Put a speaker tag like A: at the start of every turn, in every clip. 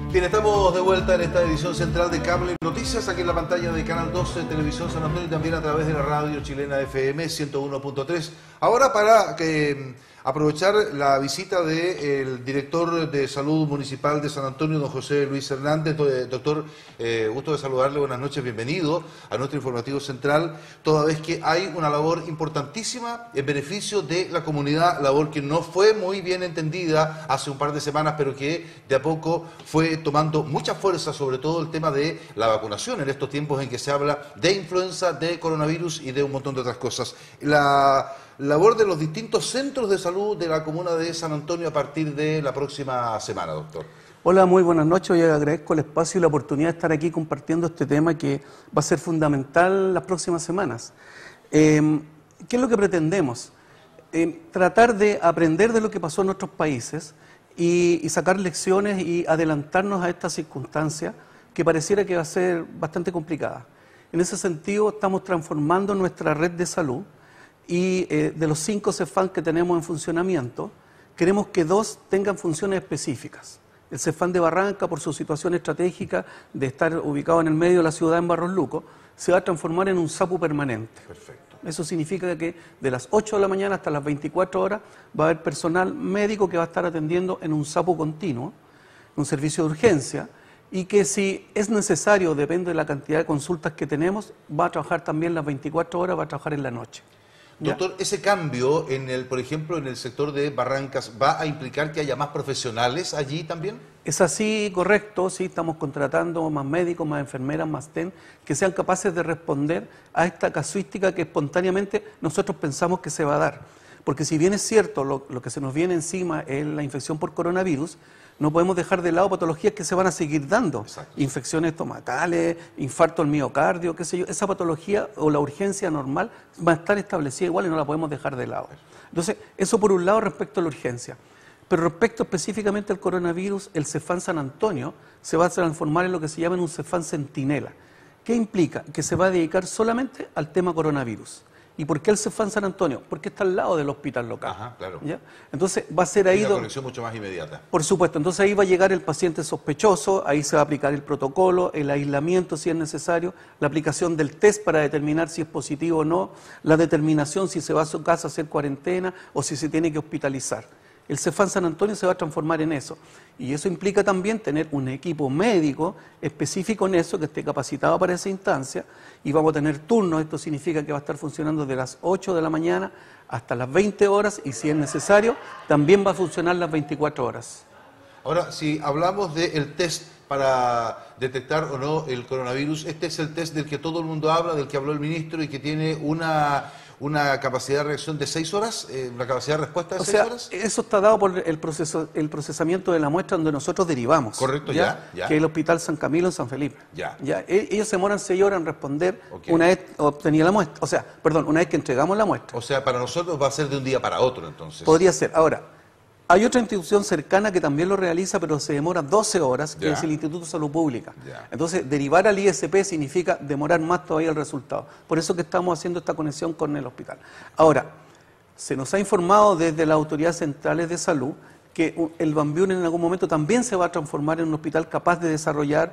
A: Bien, estamos de vuelta en esta edición central de Cable Noticias, aquí en la pantalla de Canal 12 Televisión San Antonio y también a través de la radio chilena FM 101.3. Ahora para aprovechar la visita del director de Salud Municipal de San Antonio, don José Luis Hernández. Doctor, gusto de saludarle, buenas noches, bienvenido a nuestro informativo central, toda vez que hay una labor importantísima en beneficio de la comunidad, labor que no fue muy bien entendida hace un par de semanas, pero que de a poco fue tomando mucha fuerza, sobre todo el tema de la vacunación en estos tiempos en que se habla de influenza, de coronavirus y de un montón de otras cosas. La labor de los distintos centros de salud de la comuna de San Antonio a partir de la próxima semana, doctor.
B: Hola, muy buenas noches. Hoy agradezco el espacio y la oportunidad de estar aquí compartiendo este tema que va a ser fundamental las próximas semanas. ¿Qué es lo que pretendemos? Tratar de aprender de lo que pasó en otros países y sacar lecciones y adelantarnos a esta circunstancia que pareciera que va a ser bastante complicada. En ese sentido, estamos transformando nuestra red de salud y de los 5 CEFAM que tenemos en funcionamiento, queremos que 2 tengan funciones específicas. El CEFAM de Barranca, por su situación estratégica de estar ubicado en el medio de la ciudad en Barros Luco, se va a transformar en un SAPU permanente.
A: Perfecto.
B: Eso significa que de las 8 de la mañana hasta las 24 horas va a haber personal médico que va a estar atendiendo en un SAPU continuo, un servicio de urgencia, y que si es necesario, depende de la cantidad de consultas que tenemos, va a trabajar también las 24 horas, va a trabajar en la noche.
A: Doctor, ese cambio, por ejemplo, en el sector de Barrancas, ¿va a implicar que haya más profesionales allí también?
B: Es así, correcto, sí, estamos contratando más médicos, más enfermeras, más TEN, que sean capaces de responder a esta casuística que espontáneamente nosotros pensamos que se va a dar. Porque si bien es cierto, lo que se nos viene encima es la infección por coronavirus, no podemos dejar de lado patologías que se van a seguir dando. Exacto. Infecciones estomacales, infarto al miocardio, qué sé yo. Esa patología o la urgencia normal va a estar establecida igual y no la podemos dejar de lado. Entonces, eso por un lado respecto a la urgencia. Pero respecto específicamente al coronavirus, el CEFAM San Antonio se va a transformar en lo que se llama un CEFAM centinela. ¿Qué implica? Que se va a dedicar solamente al tema coronavirus. ¿Y por qué el CEFAM San Antonio? Porque está al lado del hospital local.
A: Ajá, claro.
B: ¿Ya? Entonces va a ser ahí
A: una conexión mucho más inmediata.
B: Por supuesto, entonces ahí va a llegar el paciente sospechoso, ahí se va a aplicar el protocolo, el aislamiento si es necesario, la aplicación del test para determinar si es positivo o no, la determinación si se va a su casa a hacer cuarentena o si se tiene que hospitalizar. El CEFAM San Antonio se va a transformar en eso. Y eso implica también tener un equipo médico específico en eso, que esté capacitado para esa instancia, y vamos a tener turnos. Esto significa que va a estar funcionando de las 8 de la mañana hasta las 20 horas, y si es necesario, también va a funcionar las 24 horas.
A: Ahora, si hablamos del test para detectar o no el coronavirus, este es el test del que todo el mundo habla, del que habló el ministro y que tiene una capacidad de reacción de 6 horas, una capacidad de respuesta de 6 horas.
B: Eso está dado por el procesamiento de la muestra donde nosotros derivamos.
A: Correcto, ya.
B: Que es el Hospital San Camilo en San Felipe.
A: Ya.
B: Ellos se demoran 6 horas en responder una vez obtenida la muestra. Una vez que entregamos la muestra.
A: O sea, para nosotros va a ser de un día para otro, entonces.
B: Podría ser. Ahora, hay otra institución cercana que también lo realiza, pero se demora 12 horas, que es el Instituto de Salud Pública. Entonces, derivar al ISP significa demorar más todavía el resultado. Por eso que estamos haciendo esta conexión con el hospital. Ahora, se nos ha informado desde las autoridades centrales de salud que el Bambiún en algún momento también se va a transformar en un hospital capaz de desarrollar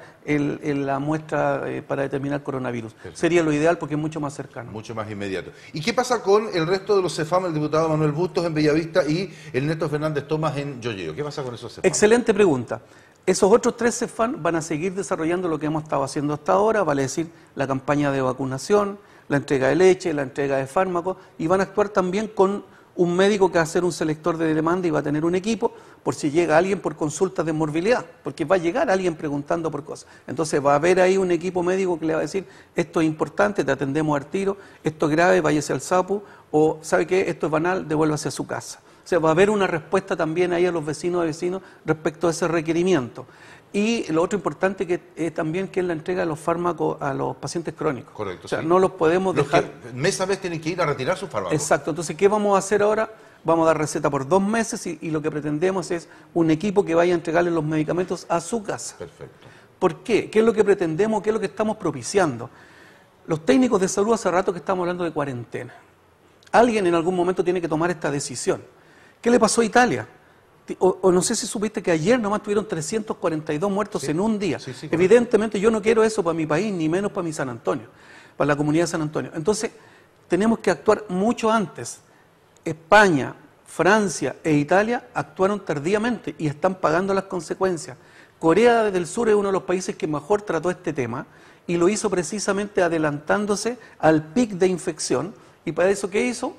B: la muestra para determinar coronavirus. Perfecto. Sería lo ideal porque es mucho más cercano.
A: Mucho más inmediato. ¿Y qué pasa con el resto de los CEFAM, el diputado Manuel Bustos en Bellavista y el Néstor Fernández Tomás en Yoyeo? ¿Qué pasa con esos CEFAM?
B: Excelente pregunta. Esos otros 3 CEFAM van a seguir desarrollando lo que hemos estado haciendo hasta ahora, vale decir, la campaña de vacunación, la entrega de leche, la entrega de fármacos, y van a actuar también con un médico que va a ser un selector de demanda y va a tener un equipo por si llega alguien por consultas de morbilidad, porque va a llegar alguien preguntando por cosas. Entonces va a haber ahí un equipo médico que le va a decir, esto es importante, te atendemos al tiro, esto es grave, váyase al SAPU, o ¿sabe qué? Esto es banal, devuélvase a su casa. O sea, va a haber una respuesta también ahí a los vecinos de vecinos respecto a ese requerimiento. Y lo otro importante que también que es la entrega de los fármacos a los pacientes crónicos.
A: Correcto.
B: O sea, no los podemos dejar.
A: Que mes a mes tienen que ir a retirar sus fármacos.
B: Exacto. Entonces, ¿qué vamos a hacer ahora? Vamos a dar receta por 2 meses y lo que pretendemos es un equipo que vaya a entregarle los medicamentos a su casa.
A: Perfecto.
B: ¿Por qué? ¿Qué es lo que pretendemos? ¿Qué es lo que estamos propiciando? Los técnicos de salud hace rato que estamos hablando de cuarentena. Alguien en algún momento tiene que tomar esta decisión. ¿Qué le pasó a Italia? O no sé si supiste que ayer nomás tuvieron 342 muertos
A: Sí.
B: en un día.
A: Sí, sí,
B: Evidentemente yo no quiero eso para mi país, ni menos para mi San Antonio, para la comunidad de San Antonio. Entonces, tenemos que actuar mucho antes. España, Francia e Italia actuaron tardíamente y están pagando las consecuencias. Corea del Sur es uno de los países que mejor trató este tema y lo hizo precisamente adelantándose al pic de infección. ¿Y para eso qué hizo?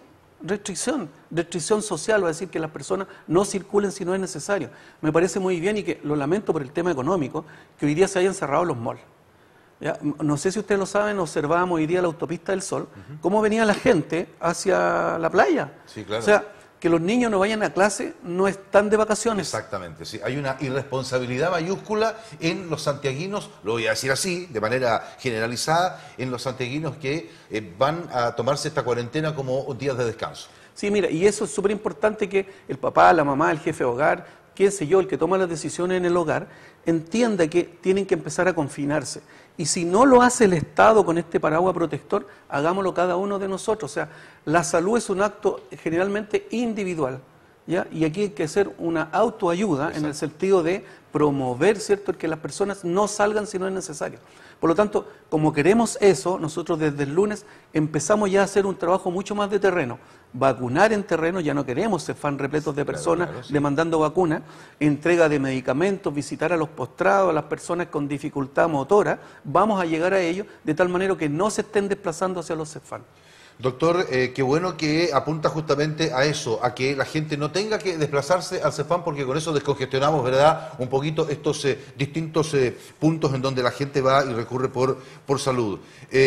B: Restricción social, va a decir que las personas no circulen si no es necesario. Me parece muy bien y que lo lamento por el tema económico, que hoy día se hayan cerrado los malls. ¿Ya? No sé si ustedes lo saben, observábamos hoy día la autopista del Sol, cómo venía la gente hacia la playa.
A: Sí, claro.
B: O sea, que los niños no vayan a clase no están de vacaciones.
A: Exactamente, sí. Hay una irresponsabilidad mayúscula en los santiaguinos, lo voy a decir así, de manera generalizada, en los santiaguinos que van a tomarse esta cuarentena como días de descanso.
B: Sí, mira, y eso es súper importante que el papá, la mamá, el jefe de hogar, qué sé yo, el que toma las decisiones en el hogar, entienda que tienen que empezar a confinarse. Y si no lo hace el Estado con este paraguas protector, hagámoslo cada uno de nosotros. O sea, la salud es un acto generalmente individual, ¿ya? Y aquí hay que hacer una autoayuda. Exacto. En el sentido de promover, ¿cierto?, que las personas no salgan si no es necesario. Por lo tanto, como queremos eso, nosotros desde el lunes empezamos ya a hacer un trabajo mucho más de terreno. Vacunar en terreno, ya no queremos CEFAM repletos de personas sí. demandando vacunas, entrega de medicamentos, visitar a los postrados, a las personas con dificultad motora, vamos a llegar a ellos de tal manera que no se estén desplazando hacia los CEFAM.
A: Doctor, qué bueno que apunta justamente a eso, a que la gente no tenga que desplazarse al CEFAM porque con eso descongestionamos, ¿verdad?, un poquito estos distintos puntos en donde la gente va y recurre por salud.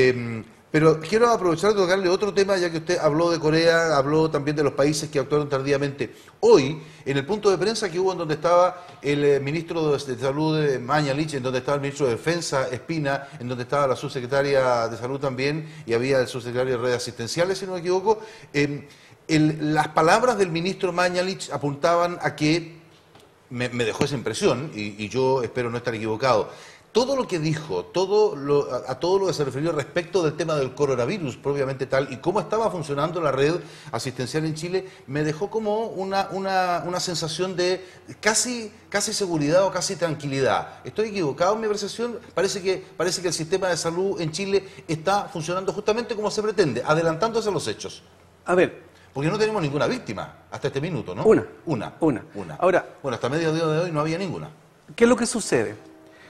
A: Pero quiero aprovechar de tocarle otro tema, ya que usted habló de Corea, habló también de los países que actuaron tardíamente. Hoy, en el punto de prensa que hubo en donde estaba el ministro de Salud, Mañalich, en donde estaba el ministro de Defensa, Espina, en donde estaba la subsecretaria de Salud también, y había el subsecretario de Redes Asistenciales, si no me equivoco, las palabras del ministro Mañalich apuntaban a que, me dejó esa impresión, y yo espero no estar equivocado, todo lo que dijo, a todo lo que se refirió respecto del tema del coronavirus propiamente tal y cómo estaba funcionando la red asistencial en Chile, me dejó como una sensación de casi seguridad o casi tranquilidad. ¿Estoy equivocado en mi percepción? Parece que el sistema de salud en Chile está funcionando justamente como se pretende, adelantándose a los hechos.
B: A ver,
A: porque no tenemos ninguna víctima hasta este minuto, ¿no? Una.
B: Ahora,
A: bueno, hasta medio día de hoy no había ninguna.
B: ¿Qué es lo que sucede?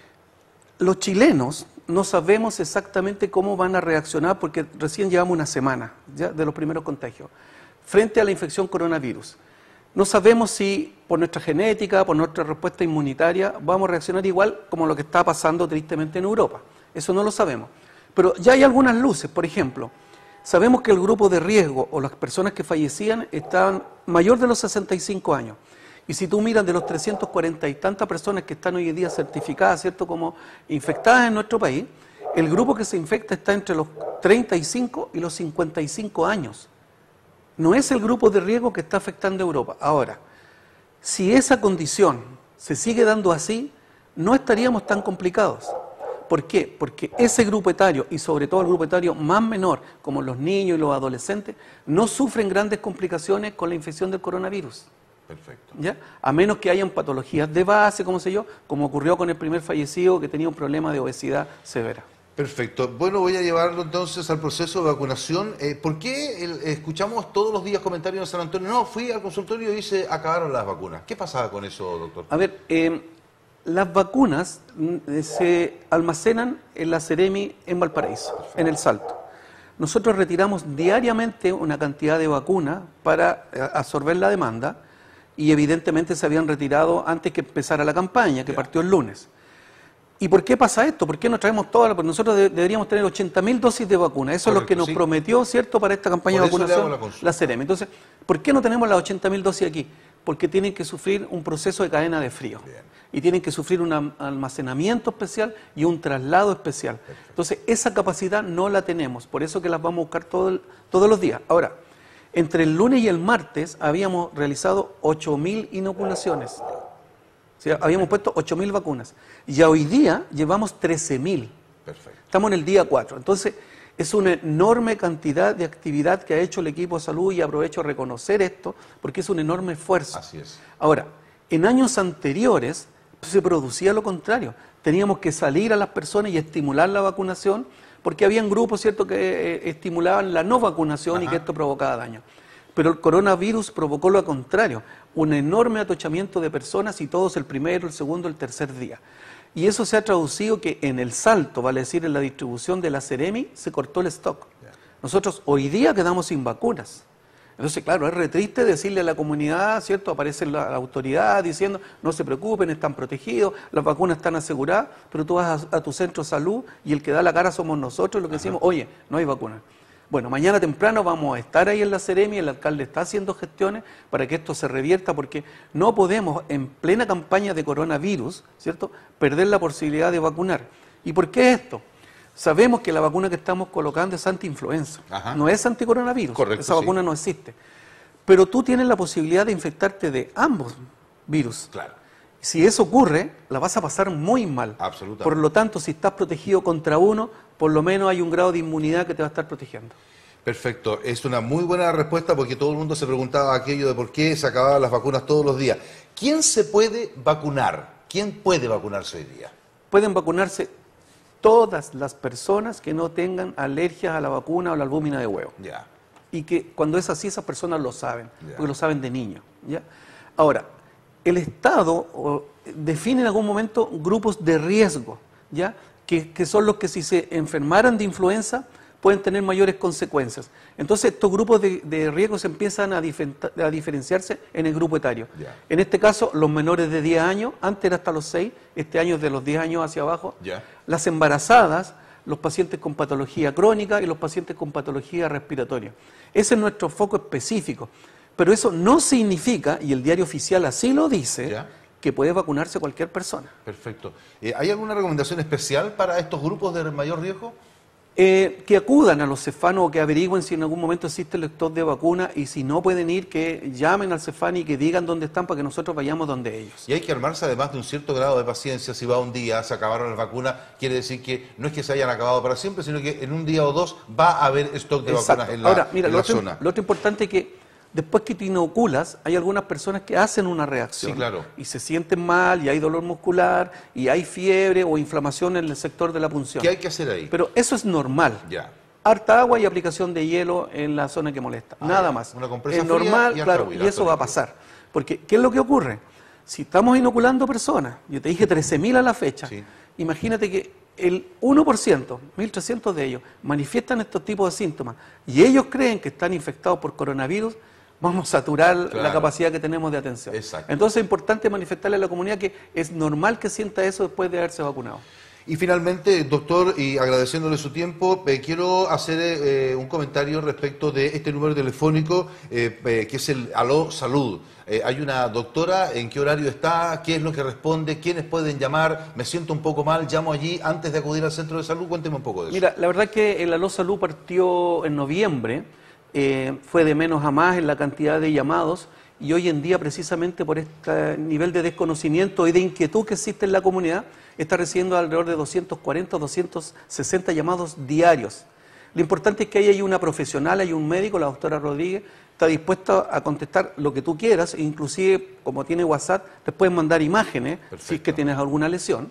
B: Los chilenos no sabemos exactamente cómo van a reaccionar porque recién llevamos una semana ya de los primeros contagios frente a la infección coronavirus. No sabemos si por nuestra genética, por nuestra respuesta inmunitaria, vamos a reaccionar igual como lo que está pasando tristemente en Europa. Eso no lo sabemos. Pero ya hay algunas luces. Por ejemplo, sabemos que el grupo de riesgo o las personas que fallecían estaban mayor de los 65 años. Y si tú miras de los 340 y tantas personas que están hoy en día certificadas, ¿cierto?, como infectadas en nuestro país, el grupo que se infecta está entre los 35 y los 55 años. No es el grupo de riesgo que está afectando a Europa. Ahora, si esa condición se sigue dando así, no estaríamos tan complicados. ¿Por qué? Porque ese grupo etario, y sobre todo el grupo etario más menor, como los niños y los adolescentes, no sufren grandes complicaciones con la infección del coronavirus.
A: Perfecto.
B: ¿Ya? A menos que hayan patologías de base, como sé yo, como ocurrió con el primer fallecido que tenía un problema de obesidad severa.
A: Perfecto. Bueno, voy a llevarlo entonces al proceso de vacunación. ¿Por qué escuchamos todos los días comentarios en San Antonio? No, fui al consultorio y se acabaron las vacunas. ¿Qué pasaba con eso, doctor?
B: A ver, las vacunas se almacenan en la Seremi en Valparaíso, perfecto, en El Salto. Nosotros retiramos diariamente una cantidad de vacunas para absorber la demanda, y evidentemente se habían retirado antes que empezara la campaña, que partió el lunes. ¿Y por qué pasa esto? ¿Por qué no traemos todas? Porque nosotros deberíamos tener 80.000 dosis de vacuna. Eso correcto, es lo que nos prometió, ¿cierto?, para esta campaña de vacunación, la Seremi. Entonces, ¿por qué no tenemos las 80.000 dosis aquí? Porque tienen que sufrir un proceso de cadena de frío. Bien. Y tienen que sufrir un almacenamiento especial y un traslado especial. Perfecto. Entonces, esa capacidad no la tenemos. Por eso que las vamos a buscar todos los días. Ahora, entre el lunes y el martes habíamos realizado 8.000 inoculaciones. O sea, habíamos puesto 8.000 vacunas. Ya hoy día llevamos 13.000.
A: Perfecto.
B: Estamos en el día 4. Entonces, es una enorme cantidad de actividad que ha hecho el equipo de salud y aprovecho a reconocer esto porque es un enorme esfuerzo.
A: Así es.
B: Ahora, En años anteriores se producía lo contrario. Teníamos que salir a las personas y estimular la vacunación, porque habían grupos, ¿cierto?, que estimulaban la no vacunación. Ajá. Y que esto provocaba daño. Pero el coronavirus provocó lo contrario, un enorme atochamiento de personas y todos el primero, el segundo, el tercer día. Y eso se ha traducido que en el salto, vale decir, en la distribución de la Seremi, se cortó el stock. Nosotros hoy día quedamos sin vacunas. Entonces, claro, es re triste decirle a la comunidad, ¿cierto? Aparece la autoridad diciendo, no se preocupen, están protegidos, las vacunas están aseguradas, pero tú vas a tu centro de salud y el que da la cara somos nosotros, lo que decimos, oye, no hay vacunas. Bueno, mañana temprano vamos a estar ahí en la Seremi, el alcalde está haciendo gestiones para que esto se revierta, porque no podemos, en plena campaña de coronavirus, ¿cierto?, perder la posibilidad de vacunar. ¿Y por qué esto? Sabemos que la vacuna que estamos colocando es anti-influenza, no es anticoronavirus. Correcto, esa vacuna no existe. Pero tú tienes la posibilidad de infectarte de ambos virus. Claro. Si eso ocurre, la vas a pasar muy mal. Absolutamente. Por lo tanto, si estás protegido contra uno, por lo menos hay un grado de inmunidad que te va a estar protegiendo.
A: Perfecto, es una muy buena respuesta, porque todo el mundo se preguntaba aquello de por qué se acababan las vacunas todos los días. ¿Quién se puede vacunar? ¿Quién puede vacunarse hoy día?
B: Pueden vacunarse todas las personas que no tengan alergias a la vacuna o la albúmina de huevo. Ya. Y que cuando es así, esas personas lo saben, porque lo saben de niño. ¿Ya? Ahora, el Estado define en algún momento grupos de riesgo, ¿ya? Que son los que, si se enfermaran de influenza, pueden tener mayores consecuencias. Entonces estos grupos de riesgo se empiezan a diferenciarse en el grupo etario. Yeah. En este caso, los menores de 10 años, antes era hasta los 6, este año es de los 10 años hacia abajo. Yeah. Las embarazadas, los pacientes con patología crónica y los pacientes con patología respiratoria. Ese es nuestro foco específico. Pero eso no significa, y el diario oficial así lo dice, yeah, que puede vacunarse cualquier persona.
A: Perfecto. ¿Hay alguna recomendación especial para estos grupos de mayor riesgo?
B: Que acudan a los Cefanos o que averigüen si en algún momento existe el stock de vacuna, y si no pueden ir, que llamen al Cefán y que digan dónde están para que nosotros vayamos donde ellos.
A: Y hay que armarse además de un cierto grado de paciencia. Si va un día, se acabaron las vacunas, quiere decir que no es que se hayan acabado para siempre, sino que en un día o dos va a haber stock de vacunas en la zona.
B: Lo otro importante es que después que te inoculas, hay algunas personas que hacen una reacción.
A: Sí, claro.
B: Y se sienten mal, y hay dolor muscular, y hay fiebre o inflamación en el sector de la punción.
A: ¿Qué hay que hacer ahí?
B: Pero eso es normal.
A: Ya.
B: Harta agua y aplicación de hielo en la zona que molesta. Nada más.
A: Una compresa
B: es normal, claro, y eso va a pasar. Porque, ¿qué es lo que ocurre? Si estamos inoculando personas, yo te dije 13.000 a la fecha, sí, imagínate que el 1%, 1.300 de ellos, manifiestan estos tipos de síntomas, y ellos creen que están infectados por coronavirus, vamos a saturar la capacidad que tenemos de atención. Exacto. Entonces es importante manifestarle a la comunidad que es normal que sienta eso después de haberse vacunado.
A: Y finalmente, doctor, y agradeciéndole su tiempo, quiero hacer un comentario respecto de este número telefónico que es el Aló Salud. Hay una doctora, ¿en qué horario está? ¿Qué es lo que responde? ¿Quiénes pueden llamar? Me siento un poco mal, llamo allí antes de acudir al centro de salud. Cuénteme un poco de eso.
B: Mira, la verdad es que el Aló Salud partió en noviembre. Fue de menos a más en la cantidad de llamados, y hoy en día, precisamente por este nivel de desconocimiento y de inquietud que existe en la comunidad, está recibiendo alrededor de 240 o 260 llamados diarios. Lo importante es que ahí hay una profesional, hay un médico, la doctora Rodríguez, está dispuesta a contestar lo que tú quieras, e inclusive, como tiene WhatsApp, te pueden mandar imágenes. Perfecto. Si es que tienes alguna lesión.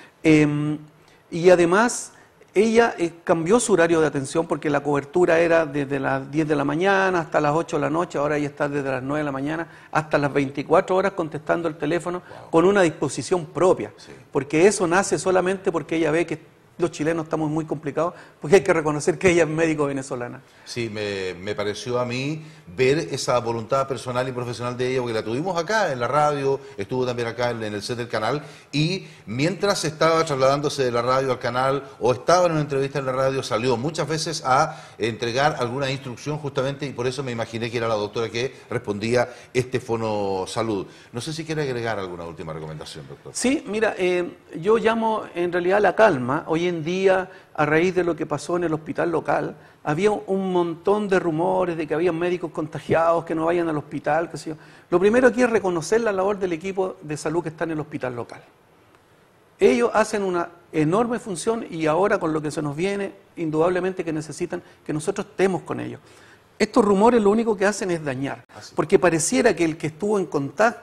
B: Y además, ella cambió su horario de atención, porque la cobertura era desde las 10 de la mañana hasta las 8 de la noche, ahora ella está desde las 9 de la mañana hasta las 24 horas contestando el teléfono. Wow. Con una disposición propia, sí, porque eso nace solamente porque ella ve que los chilenos estamos muy complicados, porque hay que reconocer que ella es médico venezolana.
A: Sí, me pareció a mí ver esa voluntad personal y profesional de ella, porque la tuvimos acá en la radio, estuvo también acá en el set del canal, y mientras estaba trasladándose de la radio al canal o estaba en una entrevista en la radio, salió muchas veces a entregar alguna instrucción justamente, y por eso me imaginé que era la doctora que respondía este Fono Salud. No sé si quiere agregar alguna última recomendación, doctor.
B: Sí, mira, yo llamo en realidad a la calma. Hoy en día, a raíz de lo que pasó en el hospital local, había un montón de rumores de que había médicos contagiados, que no vayan al hospital, qué sé yo. Lo primero aquí es reconocer la labor del equipo de salud que está en el hospital local. Ellos hacen una enorme función, y ahora con lo que se nos viene, indudablemente que necesitan que nosotros estemos con ellos. Estos rumores lo único que hacen es dañar, porque pareciera que el que estuvo en contacto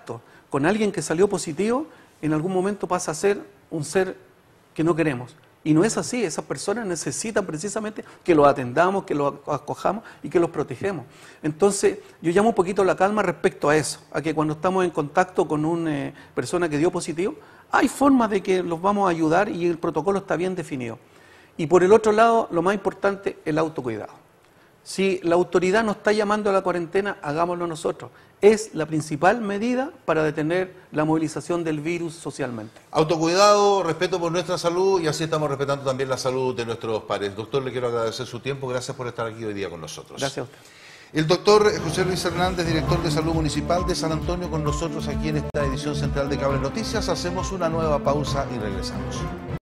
B: con alguien que salió positivo, en algún momento pasa a ser un ser que no queremos. Y no es así, esas personas necesitan precisamente que los atendamos, que los acojamos y que los protegemos. Entonces, yo llamo un poquito la calma respecto a eso, a que cuando estamos en contacto con una persona que dio positivo, hay formas de que los vamos a ayudar y el protocolo está bien definido. Y por el otro lado, lo más importante, el autocuidado. Si la autoridad nos está llamando a la cuarentena, hagámoslo nosotros. Es la principal medida para detener la movilización del virus socialmente.
A: Autocuidado, respeto por nuestra salud y así estamos respetando también la salud de nuestros pares. Doctor, le quiero agradecer su tiempo. Gracias por estar aquí hoy día con nosotros.
B: Gracias a usted.
A: El doctor José Luis Hernández, director de Salud Municipal de San Antonio, con nosotros aquí en esta edición central de Cable Noticias. Hacemos una nueva pausa y regresamos.